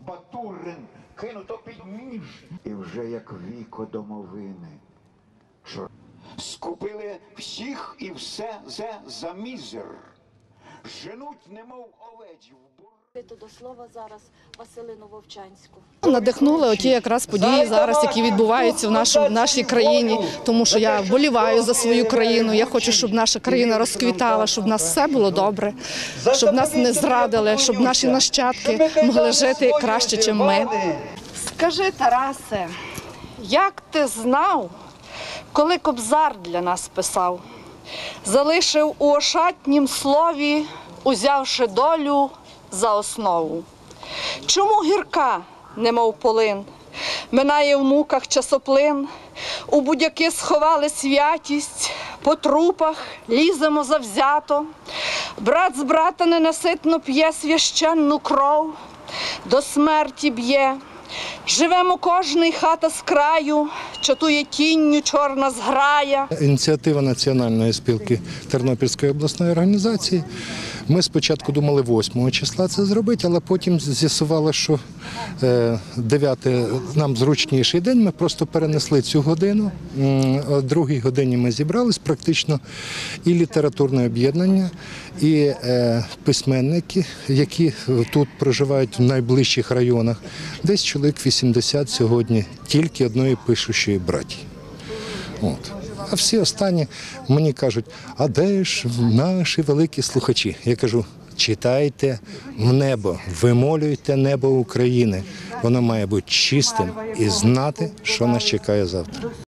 Батурин кинуто під ніж. І вже як віко домовини. Скупили всіх і все за мізер. Женуть, немов овець в бур. До слова зараз Василину Вовчанську. Надихнули оті якраз події зараз, які відбуваються в нашій країні, тому що я вболіваю за свою країну, я хочу, щоб наша країна розквітала, щоб в нас все було добре, щоб нас не зрадили, щоб наші нащадки могли жити краще, ніж ми. Скажи, Тарасе, як ти знав, коли Кобзар для нас писав, залишив у ошатнім слові, узявши долю за основу. Чому гірка, немов полин, минає в муках часоплин, у будяки сховали святість, по трупах ліземо завзято, брат з брата ненаситно п'є священну кров, до смерті б'є. Живемо кожний хата з краю, чатує тінню чорна зграя. Ініціатива Національної спілки Тернопільської обласної організації. Ми спочатку думали 8 числа це зробити, але потім з'ясували, що 9 нам зручніший день, ми просто перенесли цю годину. О 2 годині ми зібрались практично і літературне об'єднання, і письменники, які тут проживають в найближчих районах. Десь чоловік 80 сьогодні тільки одної пишущої братії. А всі останні мені кажуть, а де ж наші великі слухачі? Я кажу, читайте в небо, вимолюйте небо України. Воно має бути чистим і знати, що нас чекає завтра.